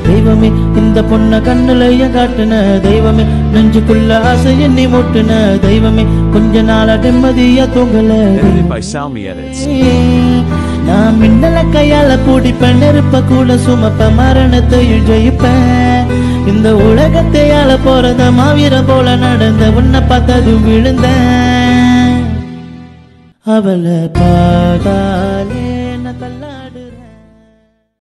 தெய்வமே இந்த பொண்ண கண்ணுலைய காட்டுன தெய்வமே நெஞ்சுக்குள்ள ஆசை எண்ணி மூட்டுன தெய்வமே கொஞ்ச நாள நிம்மதியா தூங்கல நான் மின்னல கையால பூடிப்பேன் நெருப்ப கூட சுமப்ப மரணத்தையும் ஜெயிப்பேன் இந்த உலகத்தையால போறத மாவீர போல நடந்த உன்னை பார்த்ததும் விழுந்தேன் அவளை பார்த்தாலே